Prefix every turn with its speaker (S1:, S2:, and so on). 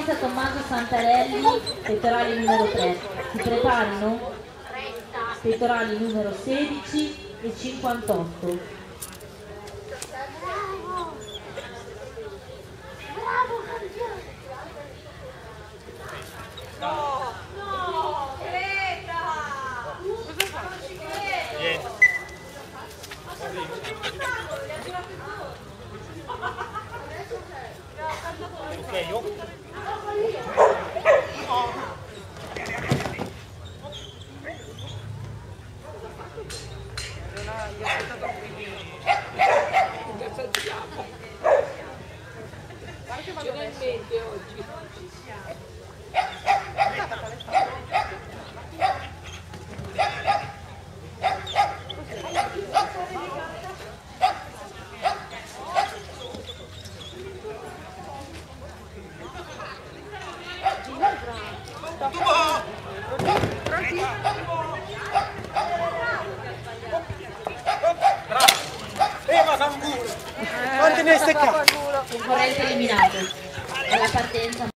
S1: partenza Tommaso Santarelli, pettorali numero 3. Si preparino pettorali numero 16 e 58.
S2: Finalmente oggi.
S3: Quanti ne stai qua?
S1: Concorrente eliminato. Alla partenza.